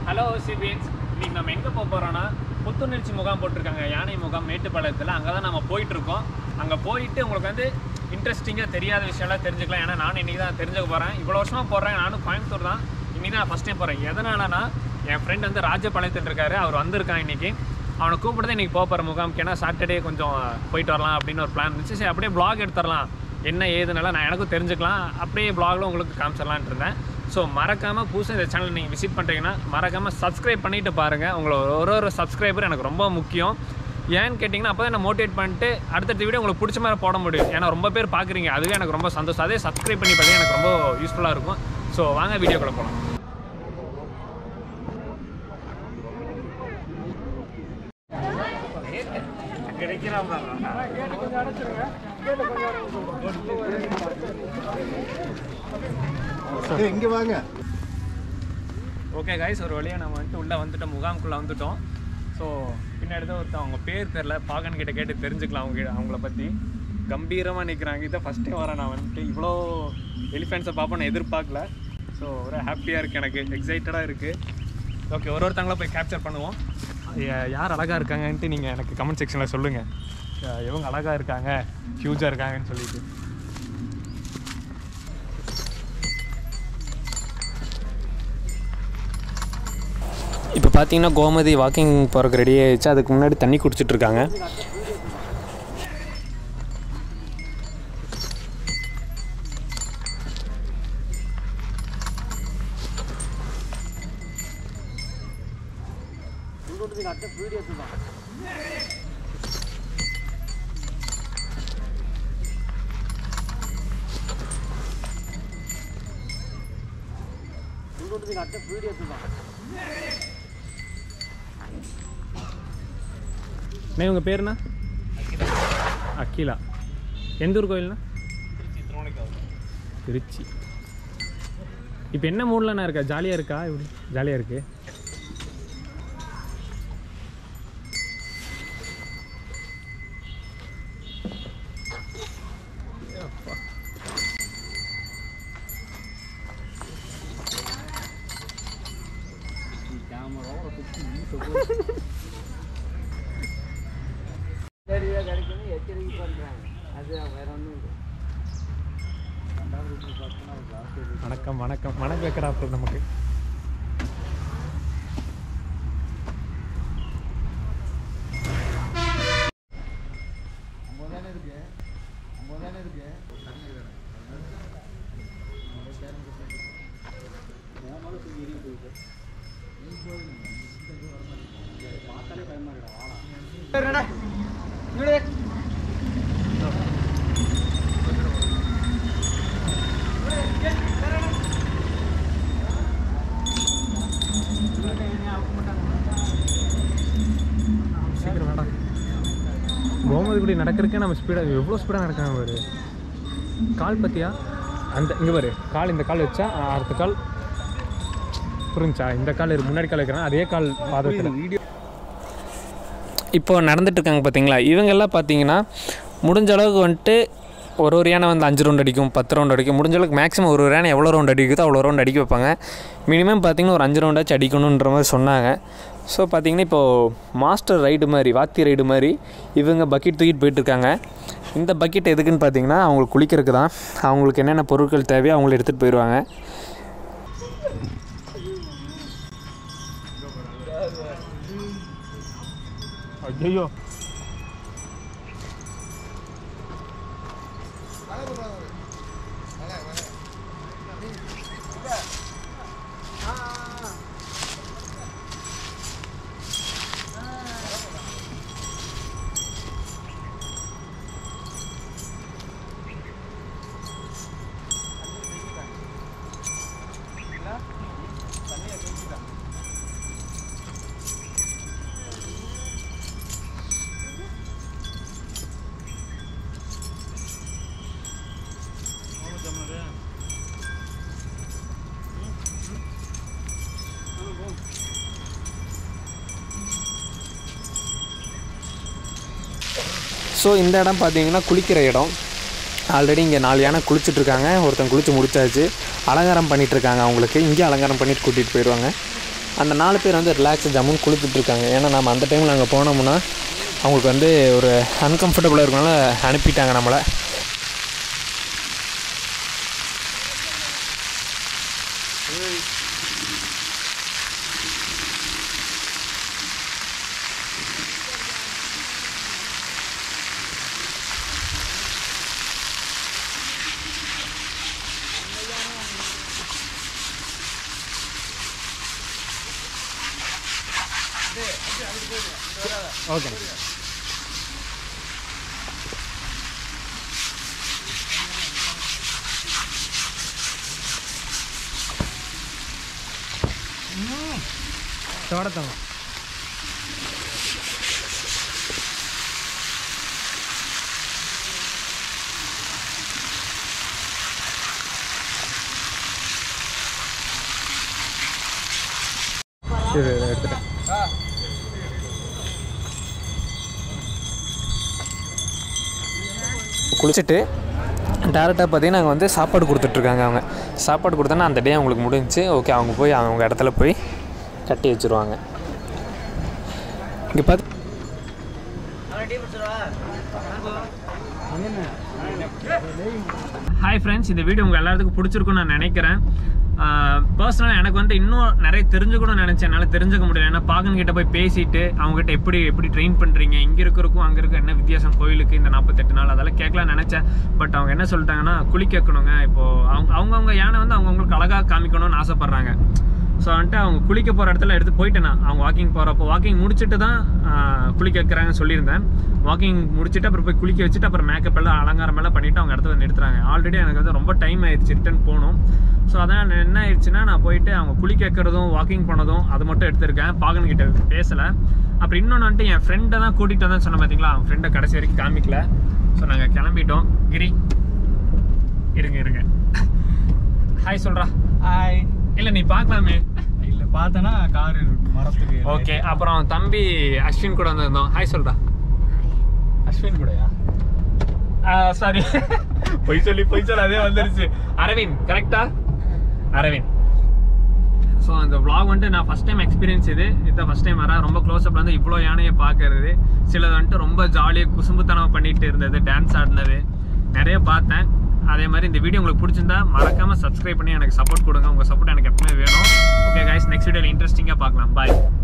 Hello சிபிஎன்ஸ், இன்னைக்கு நம்ம எங்கே போக போகிறோன்னா புத்துணர்ச்சி முகாம் போட்டிருக்காங்க, யானை முகாம் மேட்டுப்பாளையத்தில். அங்கே தான் நம்ம போயிட்டுருக்கோம். அங்கே போயிட்டு உங்களுக்கு வந்து இன்ட்ரெஸ்டிங்காக தெரியாத விஷயம்லாம் தெரிஞ்சுக்கலாம். ஏன்னா நானும் இன்றைக்கி தான் தெரிஞ்சுக்க போகிறேன். இவ்வளோ வருஷமாக போடுறேன். நானும் கோயம்புத்தூர் தான், இன்றைக்கி தான் ஃபஸ்ட் டைம் போகிறேன். எதனாலனா என் ஃப்ரெண்ட் வந்து ராஜபாளையத்தில் இருக்காரு, அவர் வந்திருக்கான் இன்றைக்கி. அவனை கூப்பிட்டு இன்றைக்கி போகிற முகாமுக்கு. ஏன்னா சாட்டர்டே கொஞ்சம் போயிட்டு வரலாம் அப்படின்னு ஒரு பிளான் இருந்துச்சு. சரி அப்படியே ப்ளாக் எடுத்துடலாம், என்ன ஏதுனால நான் எனக்கும் தெரிஞ்சுக்கலாம், அப்படியே ப்ளாகில் உங்களுக்கு காமிச்சிடலான்ட்டு இருந்தேன். ஸோ மறக்காமல் புதுசாக இந்த சேனல் நீங்கள் விசிட் பண்ணுறீங்கன்னா மறக்காமல் சப்ஸ்கிரைப் பண்ணிவிட்டு பாருங்கள். உங்களோட ஒரு சப்ஸ்கிரைபர் எனக்கு ரொம்ப முக்கியம். ஏன்னு கேட்டிங்கன்னா அப்போ தான் நான் மோட்டிவேட் பண்ணிட்டு அடுத்தடுத்த வீடியோ உங்களுக்கு பிடிச்ச மாதிரி போட முடியும். ஏன்னா ரொம்ப பேர் பார்க்குறீங்க, அதுவே எனக்கு ரொம்ப சந்தோஷம். அதே சப்ஸ்கிரைப் பண்ணி பார்த்தீங்கன்னா எனக்கு ரொம்ப யூஸ்ஃபுல்லாக இருக்கும். ஸோ வாங்க வீடியோக்குள்ளே போகலாம். இங்கே வாங்க. ஓகே கைஸ், ஒரு வழியாக நம்ம உள்ளே வந்துட்டோம், முகாமுக்குள்ளே வந்துட்டோம். ஸோ பின்னாடி தான் ஒருத்தர், அவங்க பேர் தெரில, பாகன் கிட்ட கேட்டு தெரிஞ்சுக்கலாம் அவங்கள பற்றி. கம்பீரமாக நிற்கிறாங்க. இதை ஃபஸ்ட் டைம் வரேன் நான் இவ்வளோ எலிஃபென்ட்ஸை பார்ப்போம் நான் எதிர்பார்க்கல. ஸோ ஒரு ஹாப்பியாக இருக்குது, எனக்கு எக்ஸைட்டடாக இருக்குது. ஓகே, ஒருத்தங்கள போய் கேப்சர் பண்ணுவோம். யார் அழகாக இருக்காங்கன்ட்டு நீங்கள் எனக்கு கமெண்ட் செக்ஷனில் சொல்லுங்கள். எவங்க அழகாக இருக்காங்க, ஹியூஜாக இருக்காங்கன்னு சொல்லிட்டு. இப்போ பார்த்தீங்கன்னா கோமதி வாக்கிங் போகிறதுக்கு ரெடி ஆகிடுச்சு. அதுக்கு முன்னாடி தண்ணி குடிச்சிட்ருக்காங்க. அண்ணே உங்கள் பேருண்ணா? அகிலா. எந்த ஊர் கோயில்ண்ணா? திருச்சி. இப்போ என்ன மூட்லண்ணா இருக்கா? ஜாலியாக இருக்கா? இப்படி ஜாலியாக இருக்கு. வணக்கம் வணக்கம் வணக்கம் வைக்கிறா அப்புறம் நமக்கு. சீக்கிரம் வேண்டாம். கோமதி இப்படி நடக்கிறதுக்கே நம்ம ஸ்பீடாக, எவ்வளோ ஸ்பீடாக நடக்காங்க பாரு. கால் பற்றியா? அந்த இங்கே பாரு, கால் இந்த கால் வச்சா அடுத்த கால் புரிஞ்சா, இந்த கால் முன்னாடி கால் வைக்கிறேன், அதே கால் பாதத்தில். வீடியோ இப்போ நடந்துட்டுருக்காங்க பார்த்தீங்களா. இவங்கெல்லாம் பார்த்தீங்கன்னா முடிஞ்ச அளவுக்கு வந்துட்டு ஒரு யானை வந்து 5 ரவுண்ட் அடிக்கும், 10 ரவுண்ட் அடிக்கும். முடிஞ்ச அளவுக்கு மேக்ஸிமம் ஒரு யானை எவ்வளோ ரவுண்ட் அடிக்குதோ அவ்வளோ ரவுண்ட் அடிக்க வைப்பாங்க. மினிமம் பார்த்திங்கன்னா ஒரு 5 ரவுண்டாச்சும் அடிக்கணுன்ற மாதிரி சொன்னாங்க. ஸோ பார்த்திங்கன்னா இப்போது மாஸ்டர் ரைடு மாதிரி, வாத்தி ரைடு மாதிரி இவங்க பக்கெட் தூக்கிட்டு போயிட்டுருக்காங்க. இந்த பக்கெட் எதுக்குன்னு பார்த்தீங்கன்னா அவங்களுக்கு குளிக்கிறதுக்கு தான். அவங்களுக்கு என்னென்ன பொருட்கள் தேவையோ அவங்கள எடுத்துகிட்டு போயிடுவாங்க. ஐயோ, ஸோ இந்த இடம் பார்த்தீங்கன்னா குளிக்கிற இடம். ஆல்ரெடி இங்கே 4 யானை குளிச்சுட்ருக்காங்க. ஒருத்தன் குளித்து முடிச்சாச்சு. அலங்காரம் பண்ணிகிட்ருக்காங்க அவங்களுக்கு. இங்கே அலங்காரம் பண்ணிட்டு கூட்டிகிட்டு போயிடுவாங்க. அந்த 4 பேர் வந்து ரிலாக்ஸ் ஜம்முன்னு குளித்துட்ருக்காங்க. ஏன்னா நம்ம அந்த டைமில் அங்கே போனோம்னா அவங்களுக்கு வந்து ஒரு அன்கம்ஃபர்டபுளாக இருக்கனால அனுப்பிட்டாங்க நம்மளை. ஓகே தொடத்தம் எடுத்துட்டேன். குளிச்சுட்டு டேரெக்டாக பார்த்தீங்கன்னா அங்கே வந்து சாப்பாடு கொடுத்துட்ருக்காங்க. அவங்க சாப்பாடு கொடுத்தோன்னா அந்த டே அவங்களுக்கு முடிஞ்சிச்சு. ஓகே, அவங்க போய் அவங்க இடத்துல போய் கட்டி வச்சுருவாங்க. இங்கே பார்த்து ஹாய் ஃப்ரெண்ட்ஸ், இந்த வீடியோ உங்கள் எல்லாத்துக்கும் பிடிச்சிருக்குன்னு நான் நினைக்கிறேன். பர்சனலாக எனக்கு வந்து இன்னும் நிறைய தெரிஞ்சுக்கணும்னு நினச்சேன். என்னால் தெரிஞ்சுக்க முடியல. ஏன்னா பாகன்கிட்ட போய் பேசிட்டு அவங்ககிட்ட எப்படி ட்ரெயின் பண்ணுறீங்க, இங்கே இருக்கிறக்கும் அங்கே இருக்க என்ன வித்தியாசம் கோயிலுக்கு இந்த 48 நாள் அதெல்லாம் கேட்கலான்னு நினச்சேன். பட் அவங்க என்ன சொல்லிட்டாங்கன்னா குளிக்க வைக்கணுங்க. இப்போது அவங்கவுங்க யானை வந்து அவங்கவுங்களுக்கு அழகாக காமிக்கணும்னு ஆசைப்பட்றாங்க. ஸோ வந்துட்டு அவங்க குளிக்க போகிற இடத்துல எடுத்து போயிட்டேன். அவங்க வாக்கிங் போகிறப்போ வாக்கிங் முடிச்சுட்டு தான் குளிக்க வைக்கிறாங்கன்னு சொல்லியிருந்தேன். வாக்கிங் முடிச்சுட்டு அப்புறம் போய் குளிக்க வச்சுட்டு அப்புறம் மேக்கப் எல்லாம் அலங்காரம் எல்லாம் பண்ணிவிட்டு அவங்க இடத்துல நிறுத்துறாங்க. ஆல்ரெடி எனக்கு வந்து ரொம்ப டைம் ஆயிடுச்சு ரிட்டன் போகணும். ஸோ அதனால் என்ன ஆயிடுச்சுன்னா நான் போயிட்டு அவங்க குளிக்க வைக்கிறதும் வாக்கிங் போனதும் அது மட்டும் எடுத்திருக்கேன். பாகன்கிட்ட பேசலை. அப்புறம் இன்னொன்று வந்துட்டு என் ஃப்ரெண்டை தான் கூட்டிகிட்டு வந்தேன்னு சொன்ன பார்த்தீங்களா, அவன் ஃப்ரெண்டை கடைசி வரைக்கும் காமிக்கல. ஸோ நாங்கள் கிளம்பிட்டோம். கிரி இருங்க ஹாய் சொல்கிறா. ஹாய். இல்லை நீ பார்க்கலாமே. இல்லை பார்த்தேன்னா கார் மரத்துக்கு. ஓகே, அப்புறம் தம்பி அஸ்வின் கூட வந்திருந்தோம். ஹாய் சொல்கிறா. அஸ்வின் கூடயா? சாரி, பொய் சொல்லி அதே வந்துருச்சு. அரவிந்த் கரெக்டா? அரவிந்த். ஸோ அந்த vlog வந்துட்டு நான் ஃபஸ்ட் டைம் எக்ஸ்பீரியன்ஸ் இதுதான் ஃபஸ்ட் டைம் வரேன். ரொம்ப க்ளோஸ்அப்பில் வந்து இவ்வளோ யானையை பார்க்கறது. சிலது வந்துட்டு ரொம்ப ஜாலியாக குசும்புத்தனம் பண்ணிட்டு இருந்தது, டான்ஸ் ஆடினது நிறைய பார்த்தேன். அதே மாதிரி இந்த வீடியோ உங்களுக்கு பிடிச்சிருந்தா மறக்காமல் சப்ஸ்கிரைப் பண்ணி எனக்கு சப்போர்ட் கொடுங்க. உங்கள் சப்போர்ட் எனக்கு எப்பவுமே வேணும். ஓகே கைஸ், நெக்ஸ்ட் வீடியோவில் இன்ட்ரெஸ்டிங்காக பார்க்கலாம். பாய்.